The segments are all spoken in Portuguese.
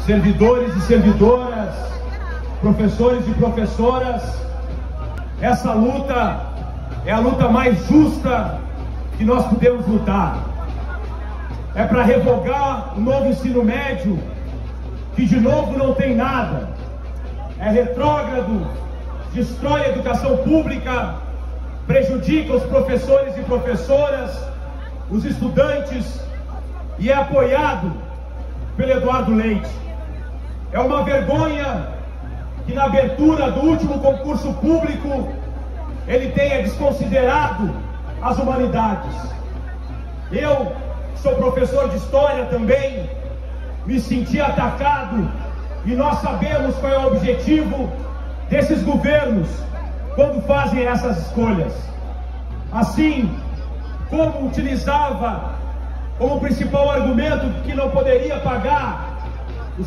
servidores e servidoras, professores e professoras, essa luta é a luta mais justa que nós podemos lutar. É para revogar o novo ensino médio, que de novo não tem nada. É retrógrado, destrói a educação pública, prejudica os professores e professoras, os estudantes, e é apoiado pelo Eduardo Leite. É uma vergonha que na abertura do último concurso público ele tenha desconsiderado as humanidades. Eu, que sou professor de história também, me senti atacado, e nós sabemos qual é o objetivo desses governos quando fazem essas escolhas. Assim como utilizava como principal argumento que não poderia pagar os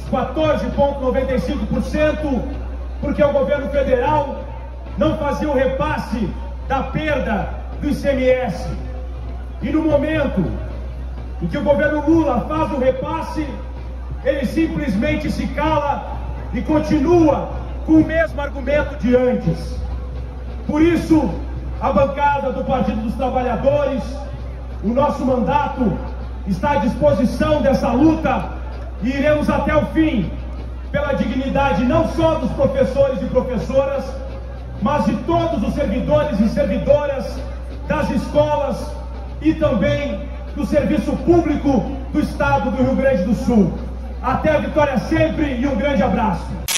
14,95%, porque o governo federal não fazia o repasse da perda do ICMS. E no momento em que o governo Lula faz o repasse, ele simplesmente se cala e continua com o mesmo argumento de antes. Por isso, a bancada do Partido dos Trabalhadores, o nosso mandato está à disposição dessa luta e iremos até o fim, pela dignidade não só dos professores e professoras, mas de todos os servidores e servidoras das escolas e também do serviço público do Estado do Rio Grande do Sul. Até a vitória sempre e um grande abraço.